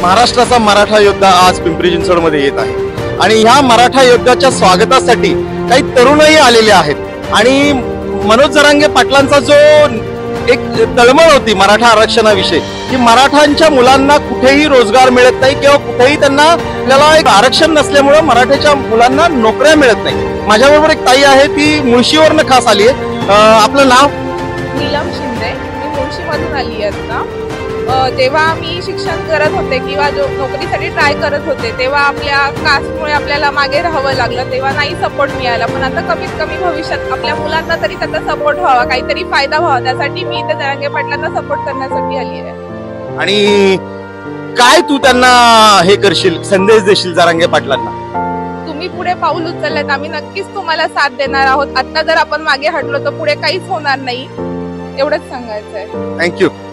महाराष्ट्राचा मराठा योद्धा आज पिंपरी चिंचवडमध्ये येत आहे आणि ह्या मराठा योद्धाच्या स्वागतासाठी काही तरुणही आलेले आहेत आणि मनोज जरांगे पाटलांचा जो एक तळमळ होती मराठा आरक्षणाविषयी की मराठांच्या मुलांना कुठेही रोजगार मिळत नाही किंवा कुठेही त्यांना आपल्याला एक आरक्षण नसल्यामुळे मराठ्याच्या मुलांना नोकऱ्या मिळत नाही। माझ्याबरोबर एक ताई आहे, ती मुळशीवरनं खास आली आहे। आपलं नाव? नीलम शिंदे। मी मुळशीमधून आली आहे आता। जेव्हा मी शिक्षण करत होते किंवा जो नोकरीसाठी ट्राय करत होते तेव्हा आपल्या कास्टमुळे आपल्याला मागे राहावं लागलं, तेव्हा नाही सपोर्ट मिळाला। पण आता कमीत कमी भविष्यात आपल्या मुलांना तरी त्याचा सपोर्ट व्हावा, काहीतरी फायदा व्हावा, त्यासाठी मी इथे जरांगे पाटलांना सपोर्ट करण्यासाठी आली आहे। आणि काय तू त्यांना हे करशील, संदेश देशील जरांगे पाटलांना? तुम्ही पुढे पाऊल उचललेत, आम्ही नक्कीच तुम्हाला साथ देणार आहोत। आता जर आपण मागे हटलो तर पुढे काहीच होणार नाही, एवढंच सांगायचं आहे। थँक्यू।